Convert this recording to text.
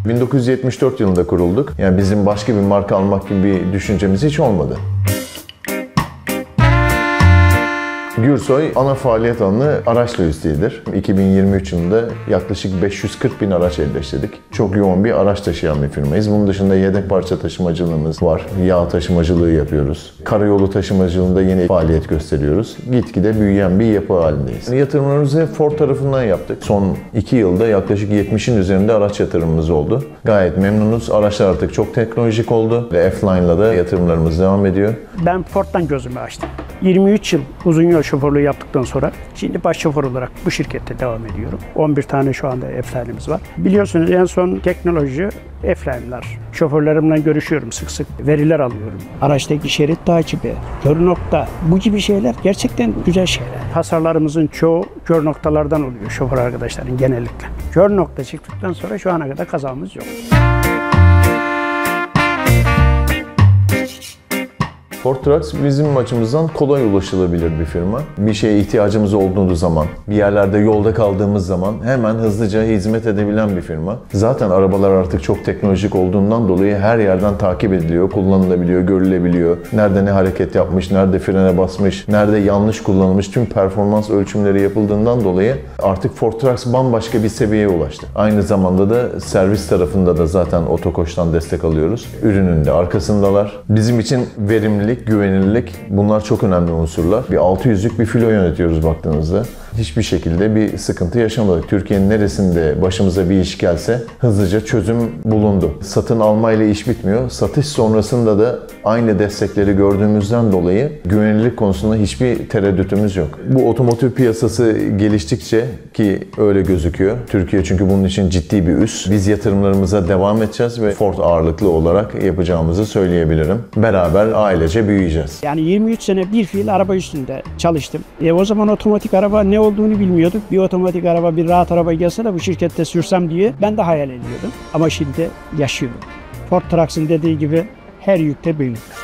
1974 yılında kurulduk. Yani bizim başka bir marka almak gibi bir düşüncemiz hiç olmadı. Gürsoy ana faaliyet alanı araç lojistiğidir. 2023 yılında yaklaşık 540 bin araç elleştirdik. Çok yoğun bir araç taşıyan bir firmayız. Bunun dışında yedek parça taşımacılığımız var. Yağ taşımacılığı yapıyoruz. Karayolu taşımacılığında yeni faaliyet gösteriyoruz. Gitgide büyüyen bir yapı halindeyiz. Yatırımlarımızı Ford tarafından yaptık. Son 2 yılda yaklaşık 70'in üzerinde araç yatırımımız oldu. Gayet memnunuz. Araçlar artık çok teknolojik oldu ve F-Line'la da yatırımlarımız devam ediyor. Ben Ford'dan gözümü açtım. 23 yıl uzun yol şoförlüğü yaptıktan sonra şimdi baş şoför olarak bu şirkette devam ediyorum. 11 tane şu anda F-Line'imiz var. Biliyorsunuz en son teknoloji F-Line'lar. Şoförlerimle görüşüyorum sık sık. Veriler alıyorum. Araçtaki şerit takibi, kör nokta, bu gibi şeyler gerçekten güzel şeyler. Hasarlarımızın çoğu kör noktalardan oluyor şoför arkadaşların genellikle. Kör nokta çıktıktan sonra şu ana kadar kazamız yok. Ford Trucks bizim açımızdan kolay ulaşılabilir bir firma. Bir şeye ihtiyacımız olduğu zaman, bir yerlerde yolda kaldığımız zaman hemen hızlıca hizmet edebilen bir firma. Zaten arabalar artık çok teknolojik olduğundan dolayı her yerden takip ediliyor, kullanılabiliyor, görülebiliyor. Nerede ne hareket yapmış, nerede frene basmış, nerede yanlış kullanılmış tüm performans ölçümleri yapıldığından dolayı artık Ford Trucks bambaşka bir seviyeye ulaştı. Aynı zamanda da servis tarafında da zaten Otokoç'tan destek alıyoruz. Ürünün de arkasındalar. Bizim için verimlilik, güvenilirlik bunlar çok önemli unsurlar. Bir 600'lük bir filo yönetiyoruz baktığınızda. Hiçbir şekilde bir sıkıntı yaşamadık. Türkiye'nin neresinde başımıza bir iş gelse hızlıca çözüm bulundu. Satın almayla iş bitmiyor. Satış sonrasında da aynı destekleri gördüğümüzden dolayı güvenilirlik konusunda hiçbir tereddütümüz yok. Bu otomotiv piyasası geliştikçe ki öyle gözüküyor. Türkiye çünkü bunun için ciddi bir üs. Biz yatırımlarımıza devam edeceğiz ve Ford ağırlıklı olarak yapacağımızı söyleyebilirim. Beraber ailece büyüyeceğiz. Yani 23 sene bir fiil araba üstünde çalıştım. O zaman otomatik araba ne olduğunu bilmiyorduk. Bir otomatik araba, bir rahat araba gelse de bu şirkette sürsem diye ben de hayal ediyordum. Ama şimdi yaşıyorum. Ford Trucks'ın dediği gibi her yükte büyük.